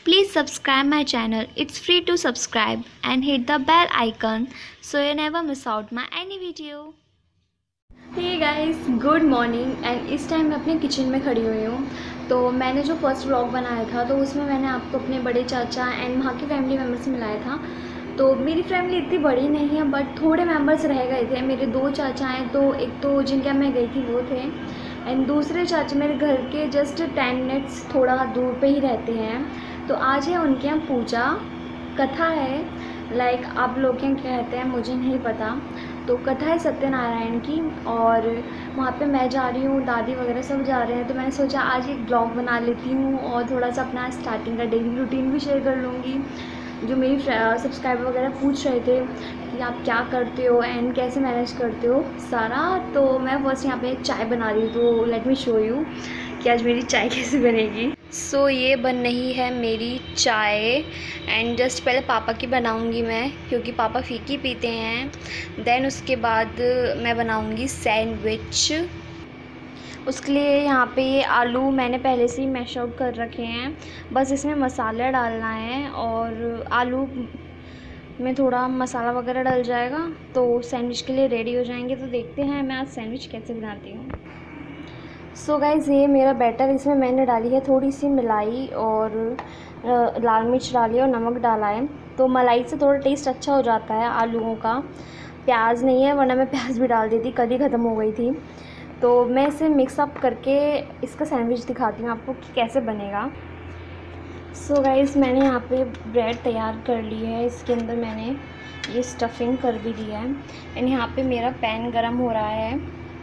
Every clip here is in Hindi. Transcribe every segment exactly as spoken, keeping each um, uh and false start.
Please subscribe my channel. It's free to subscribe and hit the bell icon so you never miss out my any video. Hey guys, good morning. And इस टाइम मैं अपने किचन में खड़ी हुई हूँ। तो मैंने जो फर्स्ट व्लॉग बनाया था तो उसमें मैंने आपको अपने बड़े चाचा एंड वहाँ के फैमिली मेम्बर से मिलाया था। तो मेरी फैमिली इतनी बड़ी नहीं है बट थोड़े मेंबर्स रह गए थे। मेरे दो चाचा हैं, तो एक तो जिनके मैं गई थी वो थे एंड दूसरे चाचा मेरे घर के जस्ट टेन मिनट्स थोड़ा दूर पे ही रहते हैं। तो आज है उनके यहाँ पूजा, कथा है। लाइक आप लोग क्या कहते हैं मुझे नहीं पता। तो कथा है सत्यनारायण की और वहाँ पे मैं जा रही हूँ, दादी वगैरह सब जा रहे हैं। तो मैंने सोचा आज एक ब्लॉग बना लेती हूँ और थोड़ा सा अपना स्टार्टिंग का डेली रूटीन भी शेयर कर लूँगी। जो मेरी सब्सक्राइबर वगैरह पूछ रहे थे कि आप क्या करते हो एंड कैसे मैनेज करते हो सारा। तो मैं फर्स्ट यहाँ पे चाय बना रही हूँ, तो लेट मी शो यू कि आज मेरी चाय कैसे बनेगी। सो so, ये बन रही है मेरी चाय एंड जस्ट पहले पापा की बनाऊंगी मैं, क्योंकि पापा फीकी पीते हैं। देन उसके बाद मैं बनाऊंगी सैंडविच। उसके लिए यहाँ पे ये आलू मैंने पहले से ही मैश आउट कर रखे हैं, बस इसमें मसाला डालना है और आलू में थोड़ा मसाला वगैरह डल जाएगा तो सैंडविच के लिए रेडी हो जाएंगे। तो देखते हैं मैं आज सैंडविच कैसे बनाती हूँ। सो so गाइज़, ये मेरा बैटर, इसमें मैंने डाली है थोड़ी सी मलाई और लाल मिर्च डाली और नमक डाला है। तो मलाई से थोड़ा टेस्ट अच्छा हो जाता है आलूओं का। प्याज नहीं है, वरना मैं प्याज भी डाल देती, कभी ख़त्म हो गई थी। तो मैं इसे मिक्सअप करके इसका सैंडविच दिखाती हूँ आपको कि कैसे बनेगा। सो so गाइज़, मैंने यहाँ पे ब्रेड तैयार कर ली है। इसके अंदर मैंने ये स्टफिंग कर भी दिया है एंड यहाँ पे मेरा पैन गरम हो रहा है।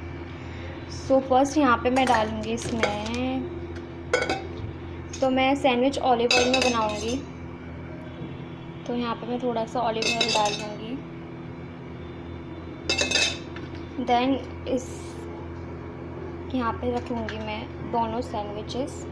सो so फर्स्ट यहाँ पे मैं डालूँगी इसमें, तो मैं सैंडविच ऑलिव ऑयल में बनाऊँगी। तो यहाँ पे मैं थोड़ा सा ऑलिव ऑयल डाल दूँगी। देन इस यहाँ पे रखूँगी मैं दोनों सैंडविचेस।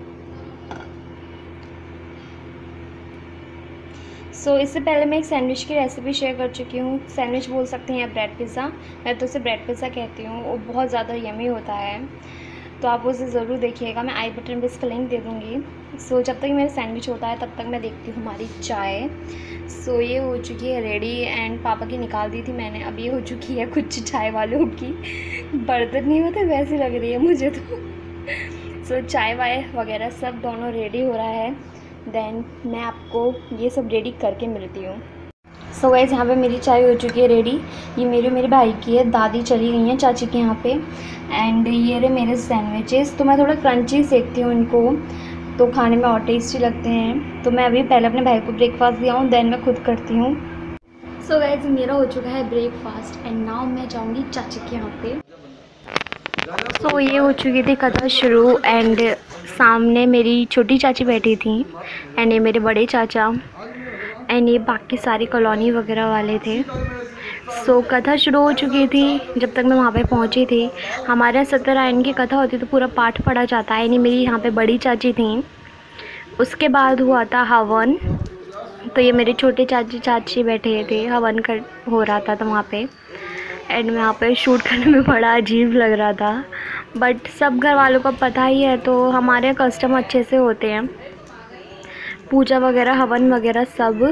सो so, इससे पहले मैं एक सैंडविच की रेसिपी शेयर कर चुकी हूँ। सैंडविच बोल सकते हैं या ब्रेड पिज़्ज़ा, मैं तो उसे ब्रेड पिज़्ज़ा कहती हूँ। वो बहुत ज़्यादा यमी होता है, तो आप उसे ज़रूर देखिएगा। मैं आई बटन पे इसका लिंक दे दूँगी। सो so, जब तक मेरा सैंडविच होता है तब तक मैं देखती हूँ हमारी चाय। सो so, ये हो चुकी है रेडी एंड पापा की निकाल दी थी मैंने। अब ये हो चुकी है कुछ चाय वालों की, बर्तन नहीं होते वैसे लग रही है मुझे तो। सो so, चाय वाय वगैरह सब दोनों रेडी हो रहा है। देन मैं आपको ये सब रेडी करके मिलती हूँ। सो so गाइस, यहाँ पे मेरी चाय हो चुकी है रेडी। ये मेरी मेरे भाई की है, दादी चली गई हैं चाची के यहाँ पे। एंड ये रहे मेरे सैंडविचेस। तो मैं थोड़ा क्रंची सेकती हूँ इनको, तो खाने में और टेस्टी लगते हैं। तो मैं अभी पहले अपने भाई को ब्रेकफास्ट दिया हूँ, देन मैं खुद करती हूँ। सो so गाइस, मेरा हो चुका है ब्रेकफास्ट एंड नाउ मैं जाऊँगी चाची के यहाँ पे। सो so, ये हो चुकी थी कथा शुरू एंड सामने मेरी छोटी चाची बैठी थी एंड ये मेरे बड़े चाचा एंड ये बाकी सारी कॉलोनी वगैरह वाले थे। सो so, कथा शुरू हो चुकी थी। जब तक मैं वहाँ पे पहुँची थी, हमारे यहाँ सत्यनारायण की कथा होती तो पूरा पाठ पढ़ा जाता है। यानी मेरी यहाँ पे बड़ी चाची थी, उसके बाद हुआ था हवन। तो ये मेरे छोटे चाची चाची बैठे थे, हवन कर हो रहा था तो वहाँ पे एंड यहाँ पे शूट करने में बड़ा अजीब लग रहा था, बट सब घर वालों को पता ही है। तो हमारे कस्टम अच्छे से होते हैं, पूजा वगैरह हवन वगैरह सब।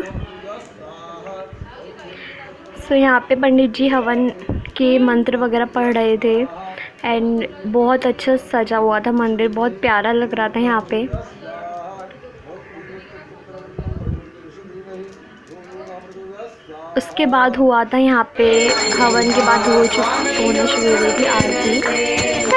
सो यहाँ पे पंडित जी हवन के मंत्र वगैरह पढ़ रहे थे एंड बहुत अच्छा सजा हुआ था मंदिर, बहुत प्यारा लग रहा था यहाँ पे। उसके बाद हुआ था यहाँ पे हवन के बाद हो चुकी होना शुरू हो गई थी आरती।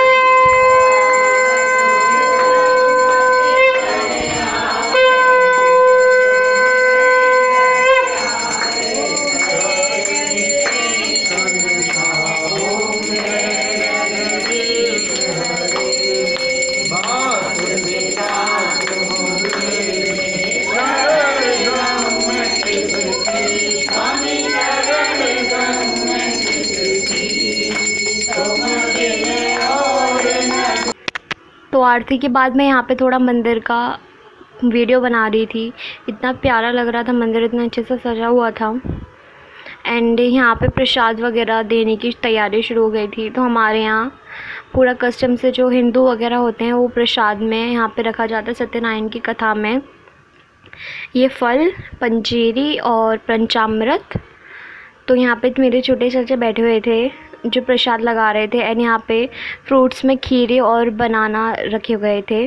तो आरती के बाद मैं यहाँ पे थोड़ा मंदिर का वीडियो बना रही थी। इतना प्यारा लग रहा था मंदिर, इतना अच्छे से सजा हुआ था एंड यहाँ पे प्रसाद वगैरह देने की तैयारी शुरू हो गई थी। तो हमारे यहाँ पूरा कस्टम से जो हिंदू वगैरह होते हैं वो प्रसाद में यहाँ पे रखा जाता है सत्यनारायण की कथा में। ये फल पंजीरी और पंचामृत। तो यहाँ पे मेरे छोटे चाचा बैठे हुए थे जो प्रसाद लगा रहे थे, एंड यहाँ पे फ्रूट्स में खीरे और बनाना रखे गए थे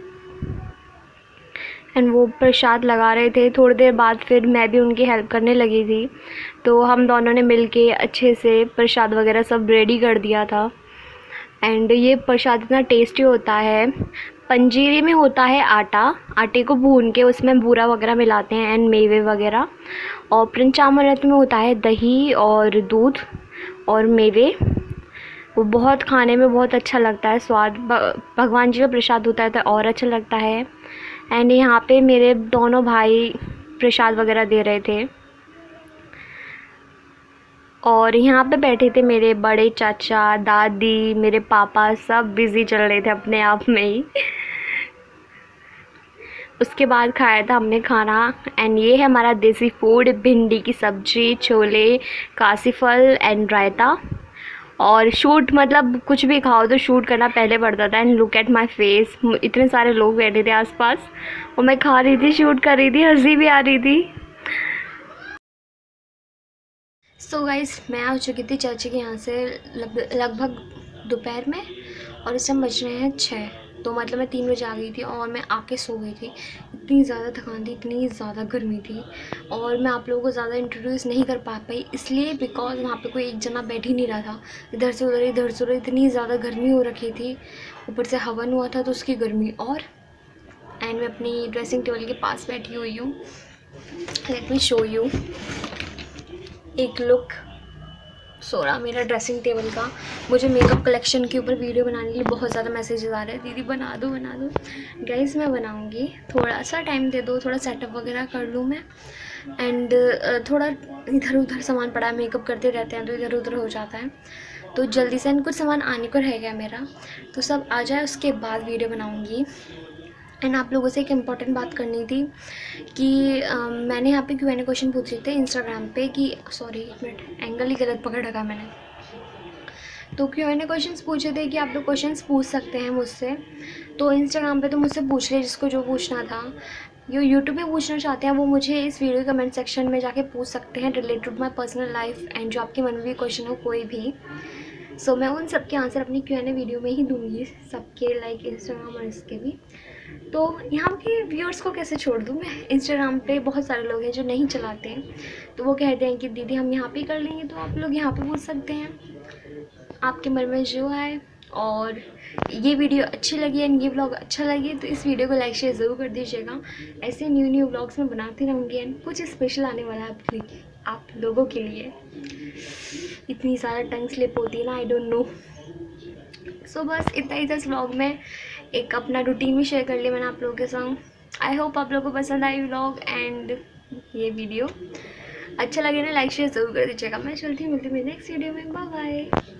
एंड वो प्रसाद लगा रहे थे। थोड़ी देर बाद फिर मैं भी उनकी हेल्प करने लगी थी, तो हम दोनों ने मिलके अच्छे से प्रसाद वगैरह सब रेडी कर दिया था। एंड ये प्रसाद इतना टेस्टी होता है। पंजीरी में होता है आटा, आटे को भून के उसमें बूरा वगैरह मिलाते हैं एंड मेवे वगैरह। और पंचामृत में होता है दही और दूध और मेवे। वो बहुत खाने में बहुत अच्छा लगता है, स्वाद भगवान जी का प्रसाद होता है तो और अच्छा लगता है। एंड यहाँ पे मेरे दोनों भाई प्रसाद वगैरह दे रहे थे और यहाँ पे बैठे थे मेरे बड़े चाचा, दादी, मेरे पापा, सब बिज़ी चल रहे थे अपने आप में ही। उसके बाद खाया था हमने खाना एंड ये है हमारा देसी फूड, भिंडी की सब्ज़ी, छोले, कासी फल एंड रायता। और शूट मतलब कुछ भी खाओ तो शूट करना पहले पड़ता था। And look at my face, इतने सारे लोग बैठे थे आसपास और मैं खा रही थी, शूट कर रही थी, हंसी भी आ रही थी। सो so गाइस, मैं आ चुकी थी चाची के यहाँ से लग, लगभग दोपहर में और इस टाइम बज रहे हैं छः। तो मतलब मैं तीन बजे आ गई थी और मैं आके सो गई थी। इतनी ज़्यादा थकान थी, इतनी ज़्यादा गर्मी थी और मैं आप लोगों को ज़्यादा इंट्रोड्यूस नहीं कर पा पाई, इसलिए बिकॉज वहाँ पे कोई एक जना बैठ ही नहीं रहा था। इधर से उधर इधर से उधर इतनी ज़्यादा गर्मी हो रखी थी, ऊपर से हवन हुआ था तो उसकी गर्मी। और एंड मैं अपनी ड्रेसिंग टेबल के पास बैठी हुई हूँ। लेट मी शो यू एक लुक सो रहा मेरा ड्रेसिंग टेबल का। मुझे मेकअप कलेक्शन के ऊपर वीडियो बनाने के लिए बहुत ज़्यादा मैसेजेस आ रहे हैं, दीदी बना दो बना दो। गाइस मैं बनाऊंगी, थोड़ा सा टाइम दे दो, थोड़ा सेटअप वगैरह कर लूँ मैं। एंड थोड़ा इधर उधर सामान पड़ा है, मेकअप करते रहते हैं तो इधर उधर हो जाता है, तो जल्दी से कुछ सामान आने को रह गया मेरा, तो सब आ जाए उसके बाद वीडियो बनाऊँगी। एंड आप लोगों से एक इम्पॉर्टेंट बात करनी थी कि आ, मैंने यहाँ पे क्यू एन ए क्वेश्चन पूछे थे इंस्टाग्राम पे कि सॉरी एक मिनट एंगल ही गलत पकड़ रखा मैंने। तो क्यू एन ए क्वेश्चन पूछे थे कि आप लोग क्वेश्चन पूछ सकते हैं मुझसे, तो इंस्टाग्राम पे तो मुझसे पूछ ले जिसको जो पूछना था। जो यूट्यूब पे पूछना चाहते हैं वो मुझे इस वीडियो कमेंट सेक्शन में जाके पूछ सकते हैं related to my personal life and जो आपके मन में भी क्वेश्चन हो कोई भी। सो so, मैं उन सब के आंसर अपनी क्यू एन ए वीडियो में ही दूँगी, सबके लाइक इंस्टाग्राम और इसके भी। तो यहाँ के व्यूअर्स को कैसे छोड़ दूँ मैं। इंस्टाग्राम पे बहुत सारे लोग हैं जो नहीं चलाते हैं, तो वो कहते हैं कि दीदी हम यहाँ पे कर लेंगे, तो आप लोग यहाँ पे पूछ सकते हैं आपके मन में जो आए। और ये वीडियो अच्छी लगी एंड ये व्लॉग अच्छा लगे तो इस वीडियो को लाइक शेयर ज़रूर कर दीजिएगा। ऐसे न्यू न्यू व्लॉग्स में बनाती रहूँगी एंड कुछ स्पेशल आने वाला है आप, आप लोगों के लिए। इतनी सारा टंग स्लिप होती है ना, आई डोंट नो। सो बस इतना ही था इस व्लॉग में, एक अपना रूटीन भी शेयर कर लिया मैंने आप लोगों के संग। आई होप आप लोगों को पसंद आई व्लॉग एंड ये वीडियो। अच्छा लगे ना लाइक शेयर ज़रूर कर दीजिएगा। मैं चलती हूँ, मिलती हूँ मेरी नेक्स्ट वीडियो में। Bye bye.